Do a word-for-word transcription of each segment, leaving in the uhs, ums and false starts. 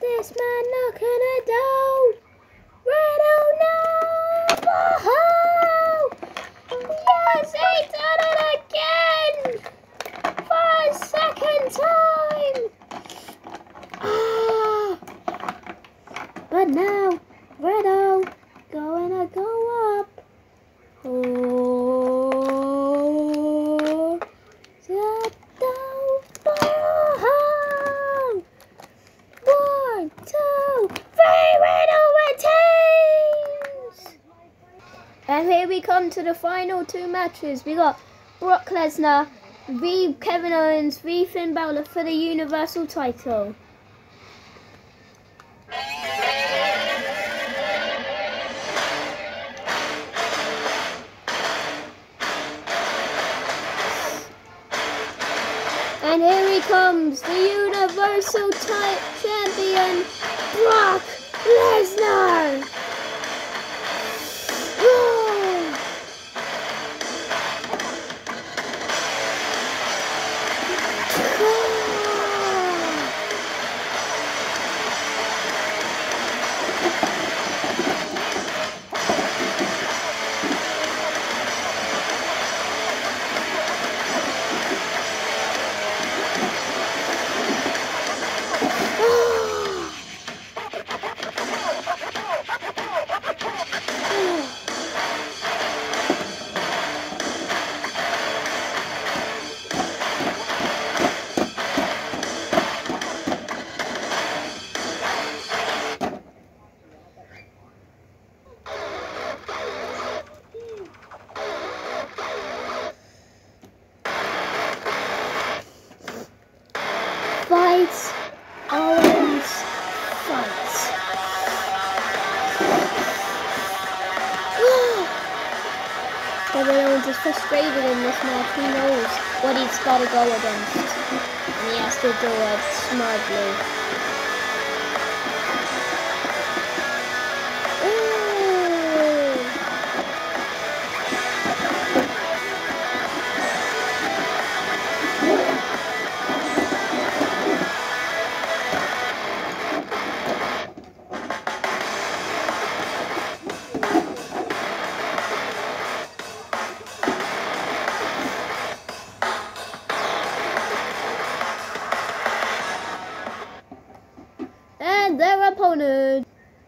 this man not gonna do? Riddle no! Woohoo! Yes, he done it again! For a second time! Ah! But now, Riddle gonna go up. Oh! One, two, three, Riddle retains! And here we come to the final two matches. We got Brock Lesnar v Kevin Owens v Finn Balor for the Universal title. And here he comes, the Universal Champion, Brock Lesnar! Fights, Owens, fights. Kevin Owens is frustrated in this match. He knows what he's got to go against, and he has to do it smartly. And their opponent.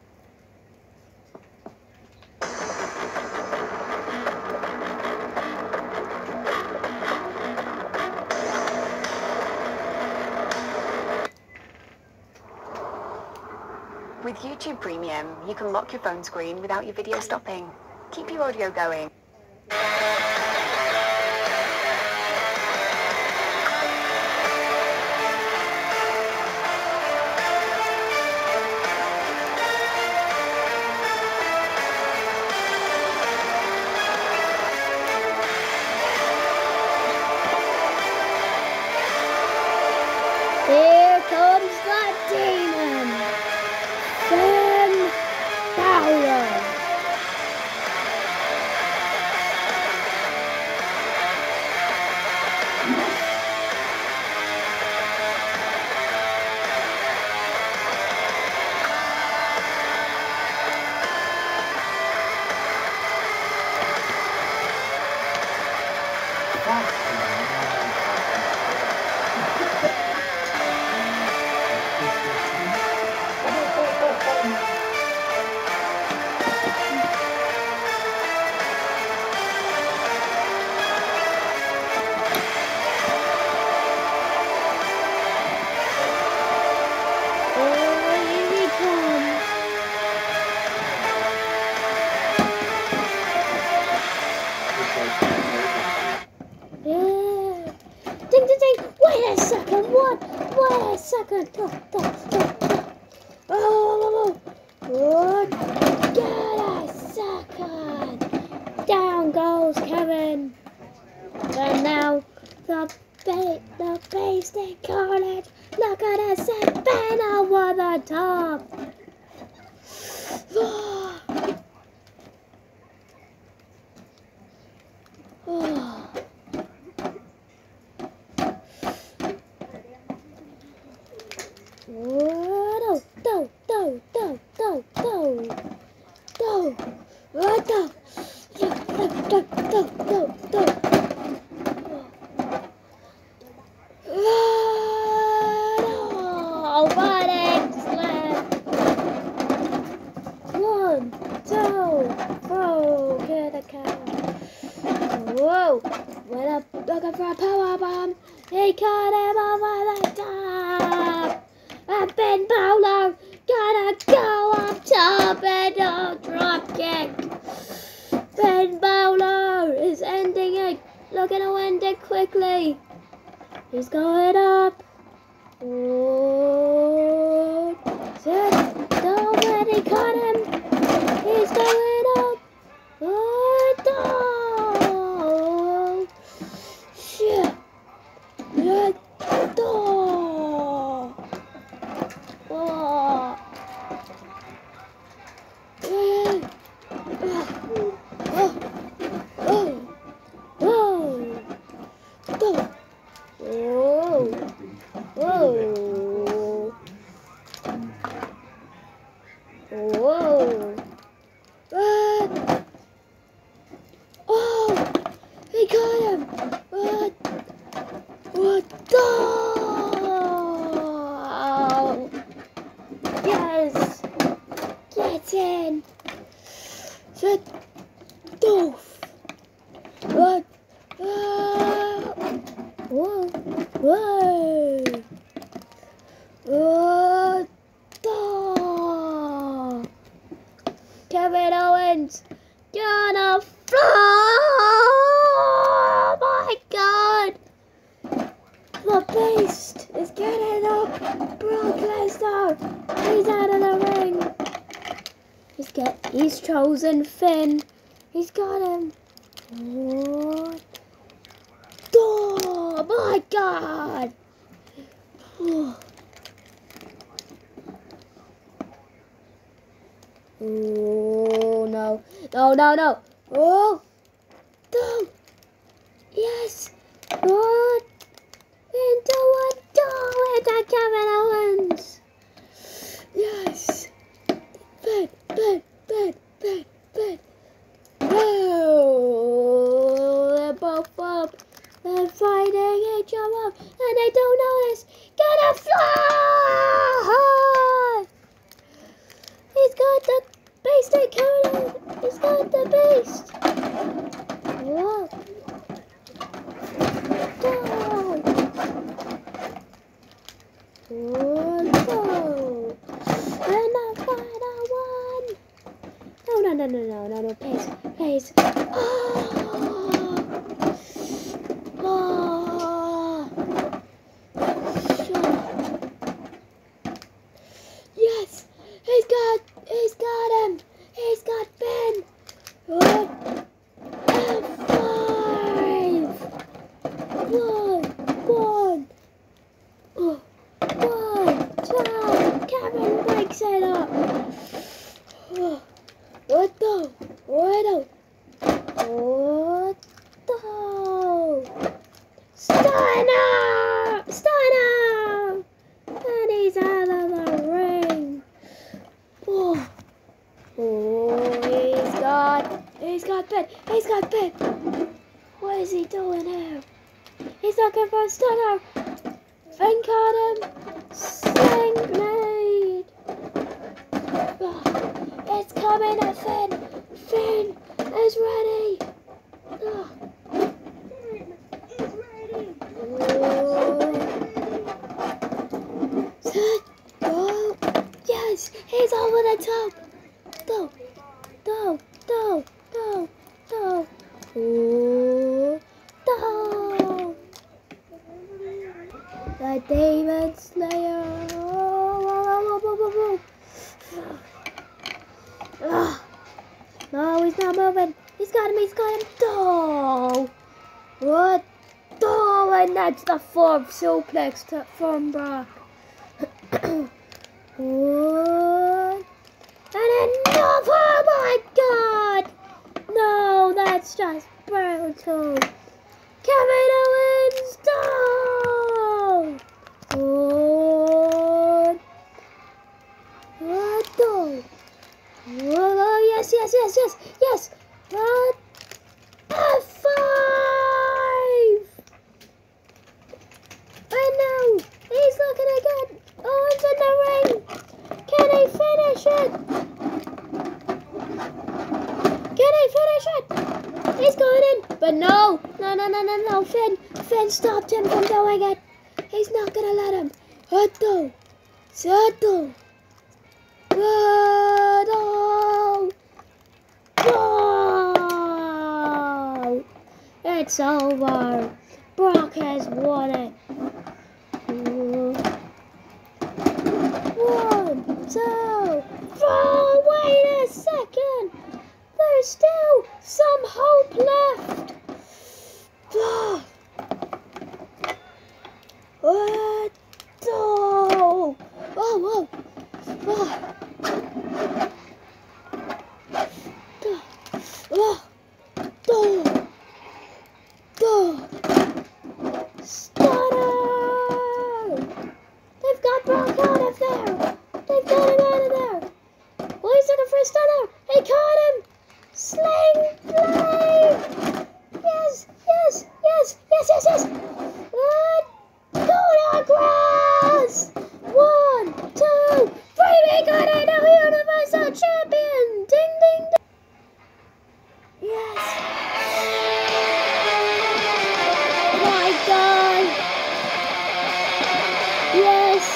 With YouTube Premium, you can lock your phone screen without your video stopping. Keep your audio going. Here comes the demon, Finn Balor. Yeah. Ding, ding, ding. Wait a second. What? Wait a second. Oh, oh, oh, oh. Oh, what? Get a second. Down goes Kevin. And now the ba the Basic Carnage. Look at us spin over the top. Oh. Whoa, da, Went up looking for a power bomb. He cut him over the top. And Finn Balor gonna go up top and a drop kick. Finn Balor is ending it. Looking to end it quickly. He's going up. Oh, nobody caught him. He's going up. Oh, no. Shit. Yeah. Oh. Oh. Yeah. Oh. Oh. Oh. Oh. Oh. Whoa. Whoa. What? Oh, he got him. What? What? Oh. Yes. Get in. Shut. Doof. What? Ah. Whoa. Whoa. What? Oh. Kevin Owens gonna fly! Oh my God! The Beast is getting up. Brock Lesnar, he's out of the ring. He's get. He's chosen Finn. He's got him. What? Oh my God! Oh. Oh no, no, no, no. Oh, no. Yes. What? Into a door into Kevin Owens. Yes. Bed, bed, bed, bed, bed. Oh, they're both up. They're fighting each other and they don't notice. Gonna fly! He's got the beast encounter. He's got the beast. Whoa. Go. Whoa. Go. And the final one. No, no, no, no, no, no, no. Pace. Pace. Oh. Oh. Sure. Yes. He's got, he's got him. He's got Ben. One, and five. One, one. Oh, one, two. Kevin breaks it up. Oh, what the? What the? What the? Stunner! Stunner! And he's out of the ring. Oh, oh, he's got, he's got Ben, he's got Ben. What is he doing here? He's looking for a stunner. Finn caught him. Sling blade. Oh, it's coming at Finn. Finn is ready. Oh. Oh. Yes, he's over the top. Go, go, go, go, go. Ooh, go. The Demon Slayer. Oh, oh, oh, oh, oh, oh. Oh. No, he's not moving. He's got him, he's got him. Oh, what? Oh, and that's the fourth suplex to, from Brock. What? And enough! Oh my God! No, that's just brutal. Kevin Owens, no! What? What the? Oh, yes, yes, yes, yes, yes! What? F five! And now, he's looking again. Owens in the ring. Can he finish it? Can he finish it? He's going in. But no, no, No, no, no, no, no. Finn. Finn stopped him from doing it. He's not going to let him. Otto. Otto. Otto. Oh! It's over. Brock has won it. One, two, four. Wait a second. There's still some hope left. Oh. What? Oh, oh, oh. Oh. Oh. Oh. Oh. Stunner! They've got Brock out of there. They've got him out of there. Well, he's looking for a stunner. He caught him. Sling blade. Yes, yes, yes, yes, yes, yes. What? Go to grass. One, two, three. We got a new Universal Champion. Ding, ding, ding. Yes. My God. Yes.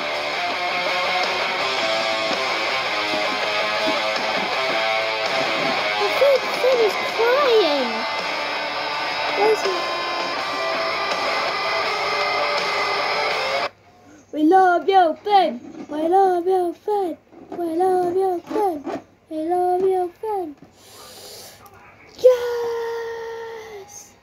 I think Finn is crying. Where's he? We love you, Finn. We love you, Finn. We love you, Finn. We love you, Finn. Yes!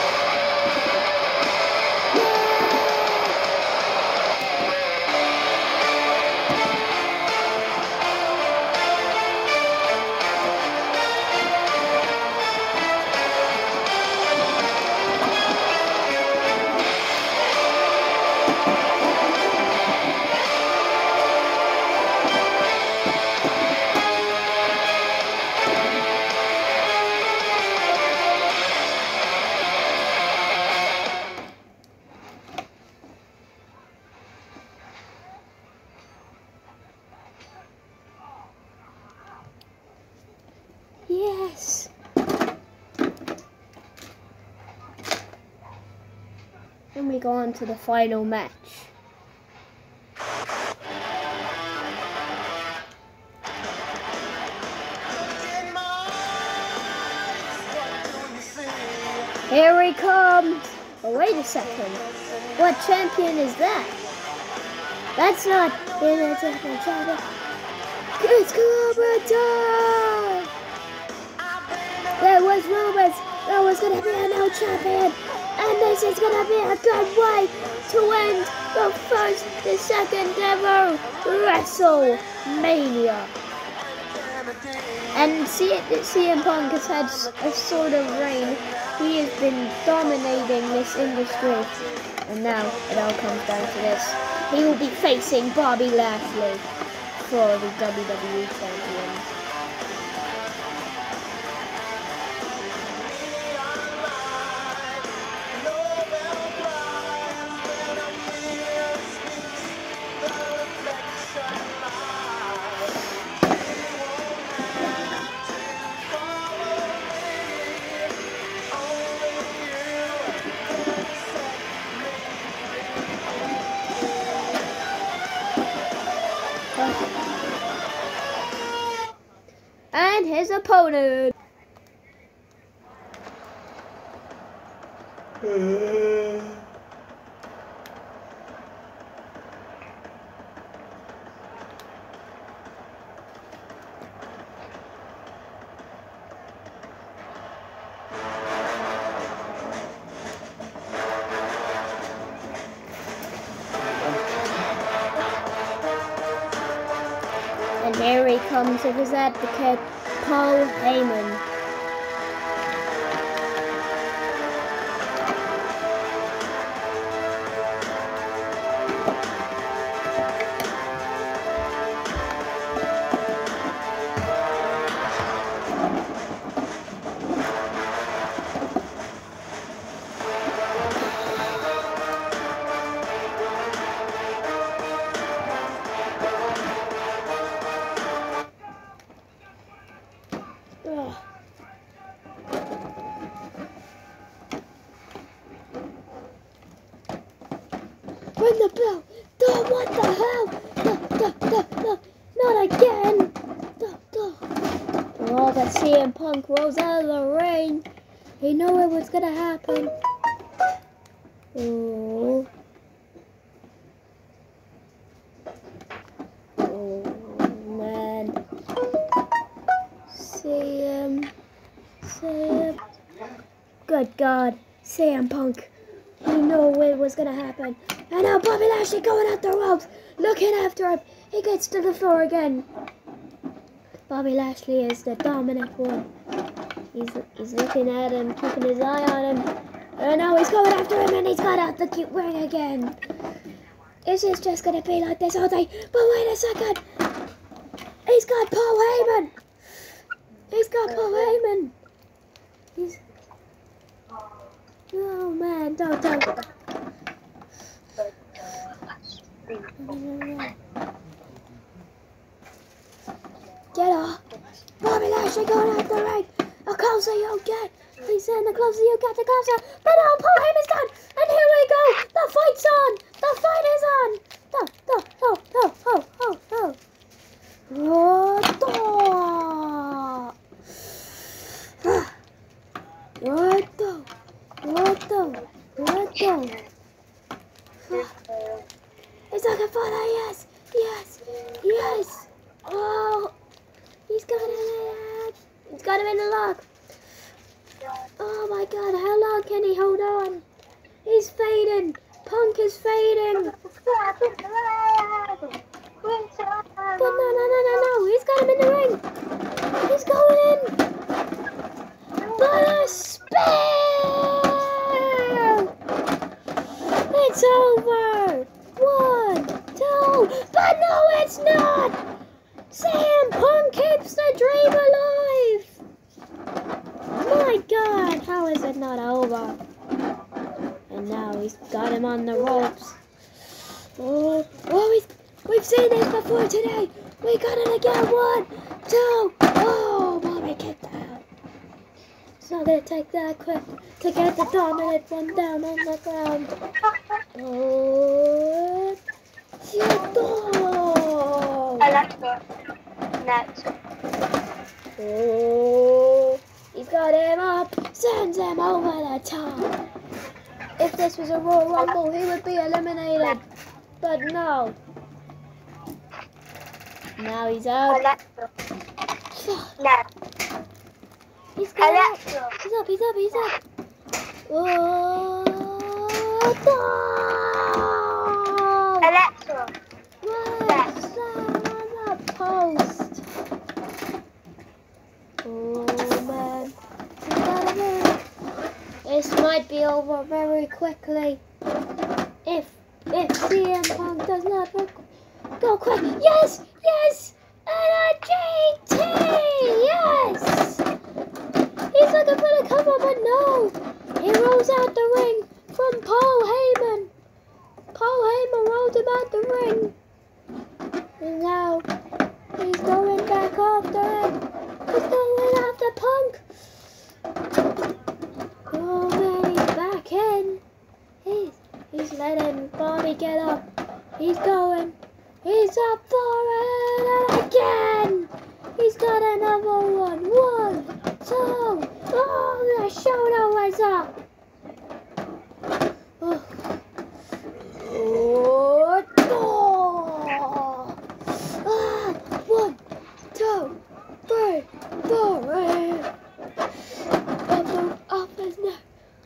Yes. And we go on to the final match. Here he comes. Oh, wait a second. What champion is that? That's not Intercontinental Champion. It's Cobra time! There was rumors there was going to be a new champion, and this is going to be a good way to end the first, the second ever WrestleMania. And C M Punk has had a sort of reign. He has been dominating this industry, and now it all comes down to this. He will be facing Bobby Lashley for the W W E Champion. And his opponent. And here he comes with his advocate, Paul Heyman. Ugh. no, no, no, not again. No, no. Oh, but C M Punk rolls out of the ring. He knew it was gonna happen. Oh. Oh, man. C M. C M. Good God. C M Punk. He knew it was gonna happen. And now Bobby Lashley going out the ropes. Looking after him. He gets to the floor again. Bobby Lashley is the dominant one. He's, he's looking at him, keeping his eye on him. And now he's going after him and he's got out the cute ring again. Is this just going to be like this all day? But wait a second. He's got Paul Heyman. He's got Paul Heyman. He's... Oh man, don't, don't. Get off. Bobby Lashley going out the ring. The closer you get, he said, the closer you get, the closer. But now Paul Heyman's gone. And here we go. The fight's on. The fight is on. Go, go, go, go, go, go, go. What the? What the? What the? He's looking for that. Yes. Yes. Yes. Oh. He's got it. He's got him in the lock. Oh my God, how long can he hold on? He's fading. Punk is fading. But no, no, no, no, no. He's got him in the ring. He's going in. But a spell. It's over. One, two. But no, it's not. C M Punk keeps the dream alive! My God, how is it not over? And now he's got him on the ropes. Oh, oh he's, we've seen this before today. We got it again. One, two. Oh, Bobby kicked out. It's not going to take that quick to get the dominant one down on the ground. Oh, oh. Alexa, net. Oh, he's got him up, sends him over the top. If this was a Royal Rumble, he would be eliminated. But no. Now he's out. Alexa, net. He's got Alexa. up. He's up, he's up, he's up. Oh, no. Alexa, Right, stand on the post. Oh man, he's got him in. This might be over very quickly. If if C M Punk does not go, go quick. Yes, yes, and a G T. Yes. He's looking for the cover, but no. He rolls out the ring from Paul Heyman. Paul Heyman rolled him out the ring. And now he's going back after him. He's going after Punk. Oh man, he's back in. He's he's letting Bobby get up. He's going. He's up for it and again. He's got another one. One, two. Oh, the shoulder was up. Oh. Oh, oh. Ah, one, two, three, four, and up, up his neck.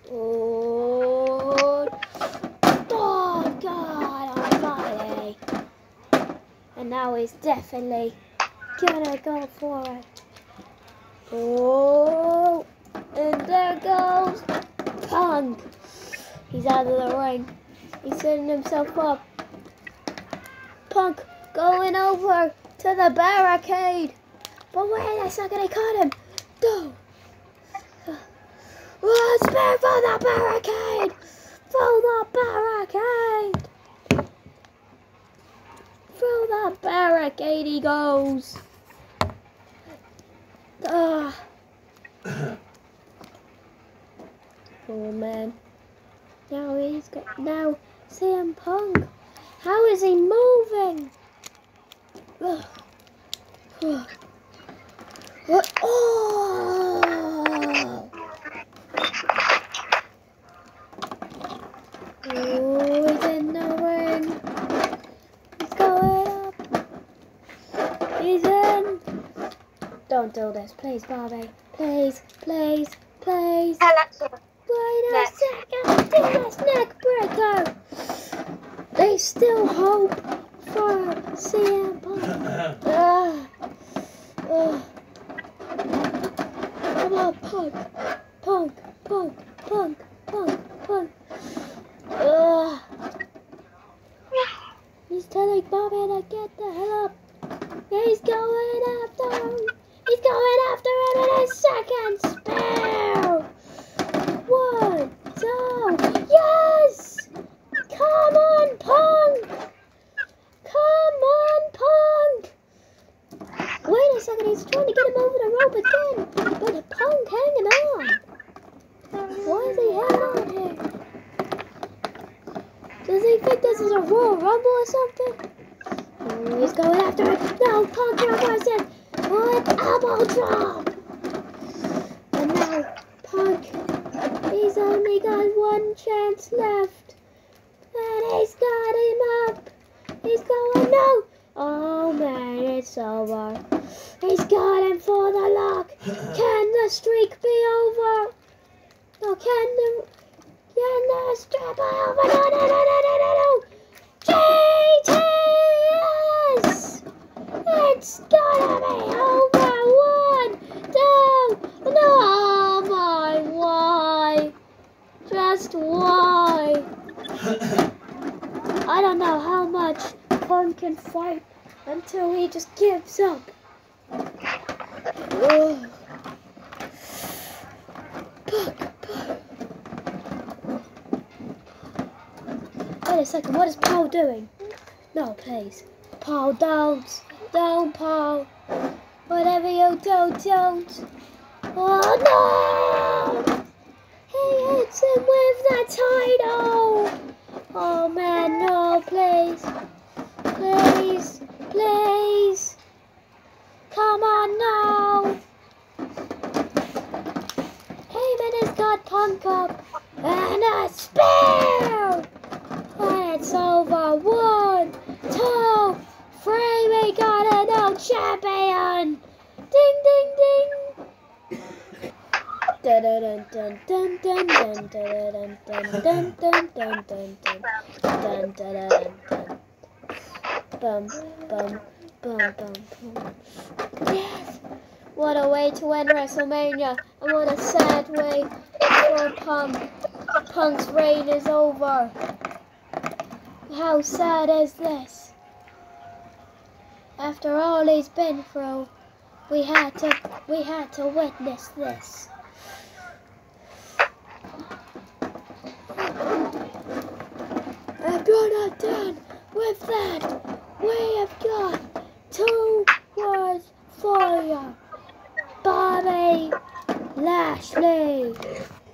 Oh, oh God Almighty! And now he's definitely gonna go for it. Oh, and there goes Punk. He's out of the ring. He's setting himself up. Punk going over to the barricade. But wait a second, he caught him. Go. Oh, spear for the barricade. For the barricade. Through the barricade he goes. Ah. Oh man. Now he's got now C M Punk. How is he moving? What? Oh! Oh, he's in the ring. He's going up. He's in. Don't do this, please, Barbie. Please, please, please. Alexa. Wait a Neck. second. Do this neck breaker. They still hope for C M Punk. uh, uh. Come on, Punk. Punk, Punk, Punk, Punk, Punk. Uh. He's telling Bobby to get the hell up. He's going after him. He's going after him in a second spare. One, two, yes! Come on, Punk! Come on, Punk! Wait a second, he's trying to get him over the rope again, but the Punk hanging on. Why is he hanging on here? Does he think this is a Royal Rumble or something? Oh, he's going after it. No, Punk reverses. What? Elbow drop. And now, Punk, he's only got one chance left. And he's got him up. He's going, no. Oh, man, it's over. He's got him for the lock. Can the streak be over? No, can the... Can the streak be over? No, no, no, no, no, no, no. J T S! It's gonna be over. One, two, no, my, why? Just why? I don't know how much Punk can fight until he just gives up. Ugh. Punk, Punk. Wait a second, what is Paul doing? No, please. Paul, don't. Don't, Paul. Whatever you do, don't. Oh, no! He hits him with the title! Oh, man, no, please. Please, please. Come on, no. Heyman has got Punk up. And a spear! And it's over. One, two, three. We got a new champion. Ding, ding, ding. Dun dun dun dun dun dun dun dun dun dun dun dun dun dun dun. Bum bum bum bum bum. Yes! What a way to end WrestleMania, and what a sad way for Punk. Punk's reign is over. How sad is this? After all he's been through, we had to we had to witness this. And we're not done with that. We have got two words for you. Bobby Lashley.